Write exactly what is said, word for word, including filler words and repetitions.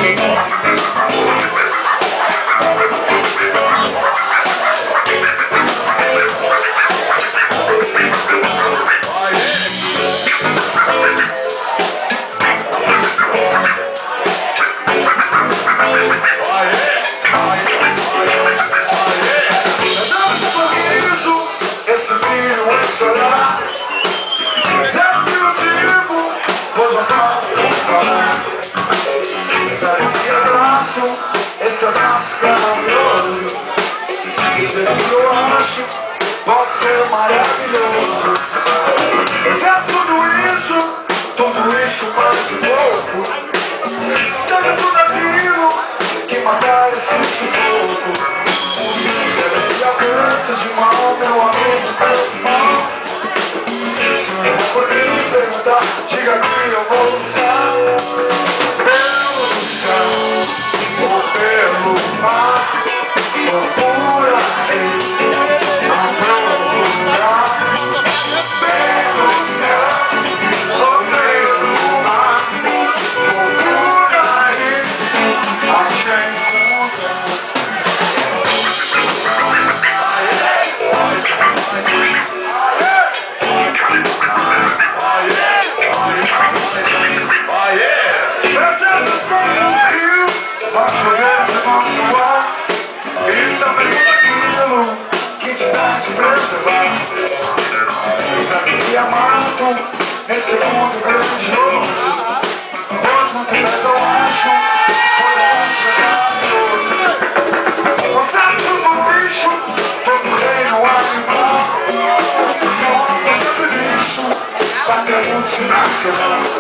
Esse brilho em chorar, certo motivo, vou jogar pra falar. Sabe esse abraço, esse abraço maravilhoso. O jeito que eu acho pode ser maravilhoso. Mas é tudo isso, tudo isso mais um pouco. Teve tudo aquilo que matar esse sufoco. Se aguentas de mal, meu amigo, meu irmão. Se eu vou poder me perguntar, diga que eu vou lutar. Pelo céu, ou pelo mar, procura ele a procurar. Pelo céu, ou pelo mar, procura ele a te encontrar. Nosso Deus e nosso ar, e também aquilo que te dá de preservar. Sabe que amado nesse mundo grandioso, pois não tem nada, eu acho, por essa você é tudo bicho, todo reino animal. Só você é bicho, patria multinacional.